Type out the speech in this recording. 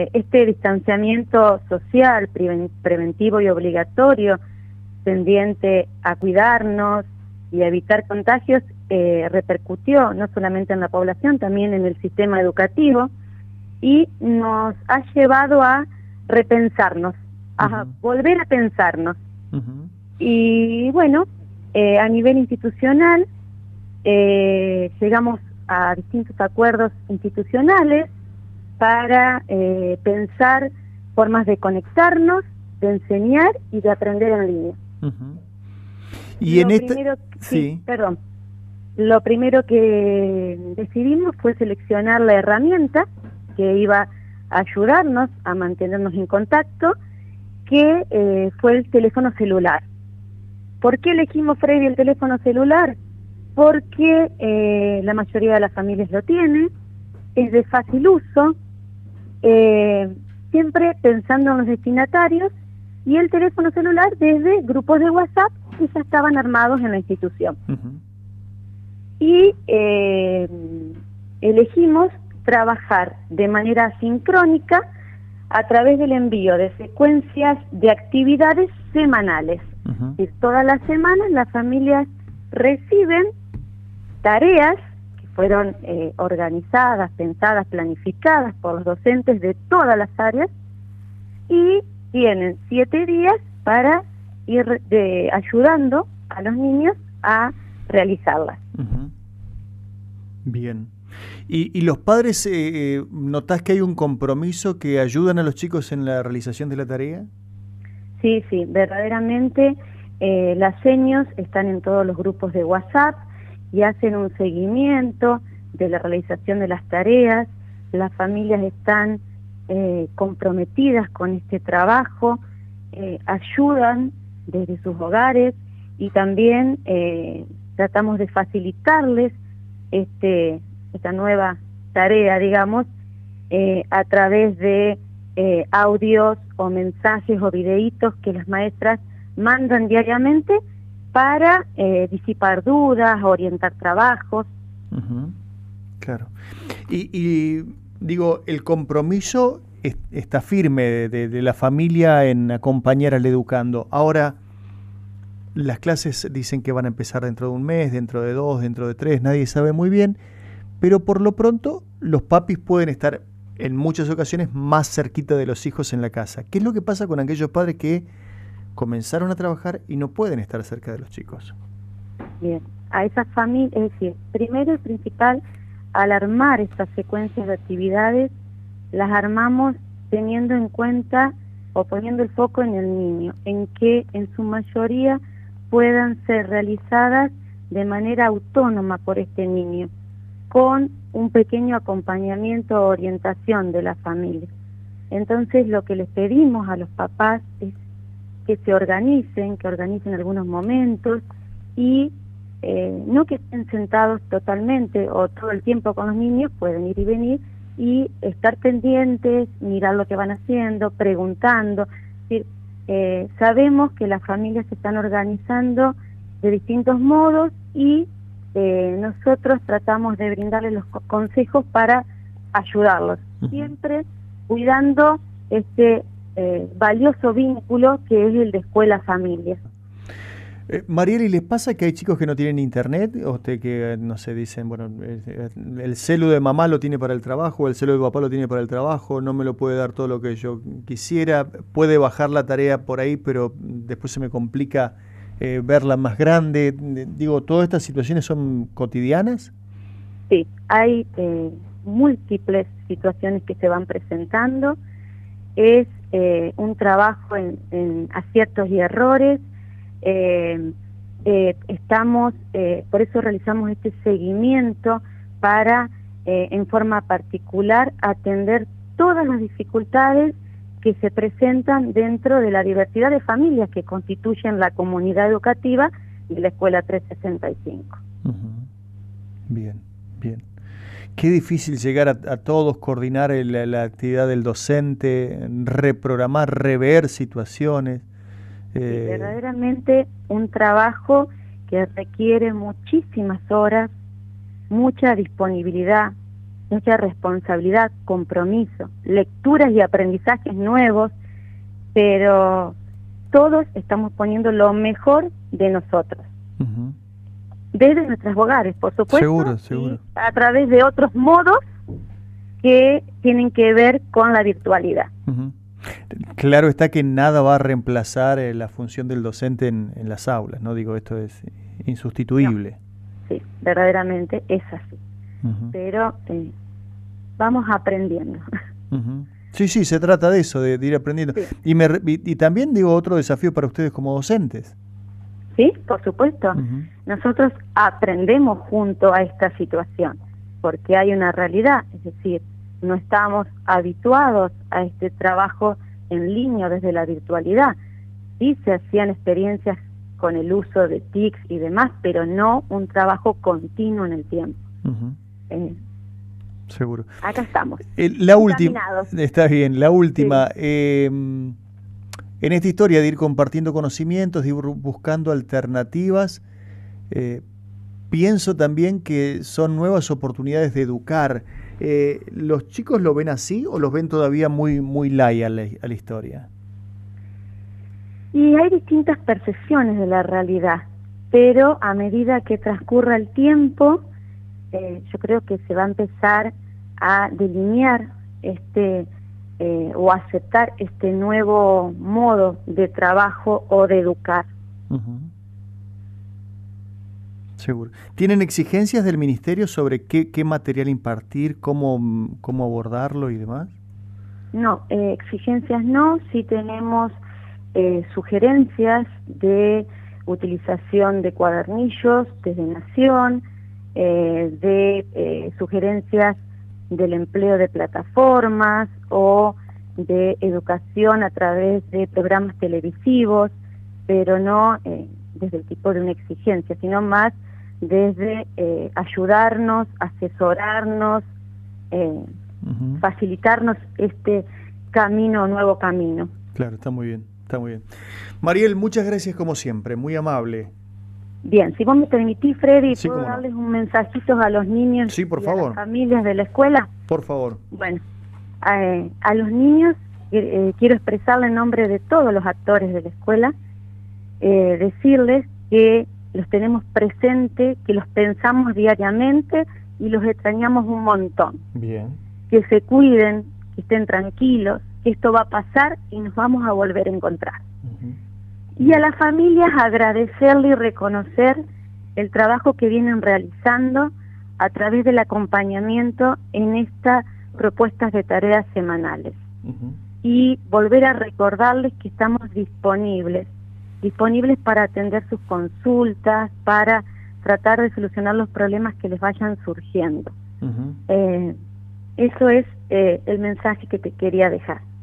este distanciamiento social, preventivo y obligatorio, tendiente a cuidarnos y a evitar contagios, repercutió no solamente en la población, también en el sistema educativo, y nos ha llevado a repensarnos, a volver a pensarnos. Y bueno, a nivel institucional, llegamos a distintos acuerdos institucionales para pensar formas de conectarnos, de enseñar y de aprender en línea. Y en Lo primero que decidimos fue seleccionar la herramienta que iba a ayudarnos a mantenernos en contacto, que fue el teléfono celular. ¿Por qué elegimos, Freddy, el teléfono celular? Porque la mayoría de las familias lo tiene, es de fácil uso, siempre pensando en los destinatarios, y el teléfono celular desde grupos de WhatsApp que ya estaban armados en la institución. Y elegimos trabajar de manera sincrónica a través del envío de secuencias de actividades semanales. Y todas las semanas las familias reciben tareas que fueron organizadas, pensadas, planificadas por los docentes de todas las áreas, y tienen 7 días para ir ayudando a los niños a realizarlas. Bien. ¿Y los padres notás que hay un compromiso, que ayudan a los chicos en la realización de la tarea? Sí, verdaderamente las seños están en todos los grupos de WhatsApp y hacen un seguimiento de la realización de las tareas. Las familias están comprometidas con este trabajo, ayudan desde sus hogares, y también tratamos de facilitarles esta nueva tarea, digamos, a través de audios o mensajes o videitos que las maestras mandan diariamente para disipar dudas, orientar trabajos. Claro. Y digo, el compromiso está firme de la familia en acompañar al educando. Ahora, las clases dicen que van a empezar dentro de un mes, dentro de 2, dentro de 3, nadie sabe muy bien, pero por lo pronto los papis pueden estar en muchas ocasiones más cerquita de los hijos en la casa. ¿Qué es lo que pasa con aquellos padres que comenzaron a trabajar y no pueden estar cerca de los chicos? Bien, a esas familias, es decir, primero y principal, al armar estas secuencias de actividades, las armamos teniendo en cuenta o poniendo el foco en el niño, en que en su mayoría puedan ser realizadas de manera autónoma por este niño, con un pequeño acompañamiento o orientación de la familia. Entonces, lo que les pedimos a los papás es que se organicen, que organicen algunos momentos, y no que estén sentados totalmente o todo el tiempo con los niños, pueden ir y venir y estar pendientes, mirar lo que van haciendo, preguntando. Es decir, sabemos que las familias se están organizando de distintos modos, y nosotros tratamos de brindarles los consejos para ayudarlos, siempre cuidando este valioso vínculo que es el de escuela-familia. Marieli, ¿les pasa que hay chicos que no tienen internet? O que, no sé, dicen, bueno, el celu de mamá lo tiene para el trabajo, el celu de papá lo tiene para el trabajo, no me lo puede dar todo lo que yo quisiera, puede bajar la tarea por ahí, pero después se me complica verla más grande. Digo, ¿todas estas situaciones son cotidianas? Sí, hay múltiples situaciones que se van presentando. Es un trabajo en aciertos y errores. Por eso realizamos este seguimiento para, en forma particular, atender todas las dificultades que se presentan dentro de la diversidad de familias que constituyen la comunidad educativa de la Escuela 365. Bien. Qué difícil llegar a todos, coordinar la actividad del docente, reprogramar, rever situaciones. Sí, verdaderamente un trabajo que requiere muchísimas horas, mucha disponibilidad, mucha responsabilidad, compromiso, lecturas y aprendizajes nuevos, pero todos estamos poniendo lo mejor de nosotros. Desde nuestros hogares, por supuesto, seguro, seguro. Y a través de otros modos que tienen que ver con la virtualidad. Claro está que nada va a reemplazar la función del docente en las aulas, ¿no? Digo, esto es insustituible. No. Sí, verdaderamente es así. Pero vamos aprendiendo. Sí, sí, se trata de eso, de ir aprendiendo. Sí. Y también, digo, otro desafío para ustedes como docentes. Sí, por supuesto. Nosotros aprendemos junto a esta situación, porque hay una realidad, es decir, no estamos habituados a este trabajo en línea desde la virtualidad. Sí se hacían experiencias con el uso de TICs y demás, pero no un trabajo continuo en el tiempo. Seguro. Acá estamos. La última, está bien, la última. Sí. En esta historia de ir compartiendo conocimientos, de ir buscando alternativas, pienso también que son nuevas oportunidades de educar. ¿Los chicos lo ven así o los ven todavía muy light a la historia? Y hay distintas percepciones de la realidad, pero a medida que transcurra el tiempo, yo creo que se va a empezar a delinear o aceptar este nuevo modo de trabajo o de educar. Seguro. ¿Tienen exigencias del ministerio sobre qué material impartir, cómo abordarlo y demás? No, exigencias no, sí tenemos sugerencias de utilización de cuadernillos desde Nación, sugerencias del empleo de plataformas o de educación a través de programas televisivos, pero no desde el tipo de una exigencia, sino más desde ayudarnos, asesorarnos, facilitarnos este nuevo camino. Claro, está muy bien, está muy bien. Mariel, muchas gracias como siempre, muy amable. Bien, si vos me permitís, Freddy, sí, ¿puedo darles un mensajito a los niños sí, por y favor. a las familias de la escuela? Por favor. Bueno, a los niños quiero expresarle en nombre de todos los actores de la escuela, decirles que los tenemos presente, que los pensamos diariamente y los extrañamos un montón. Bien. Que se cuiden, que estén tranquilos, que esto va a pasar y nos vamos a volver a encontrar. Y a las familias agradecerle y reconocer el trabajo que vienen realizando a través del acompañamiento en estas propuestas de tareas semanales. Y volver a recordarles que estamos disponibles para atender sus consultas, para tratar de solucionar los problemas que les vayan surgiendo. Eso es el mensaje que te quería dejar.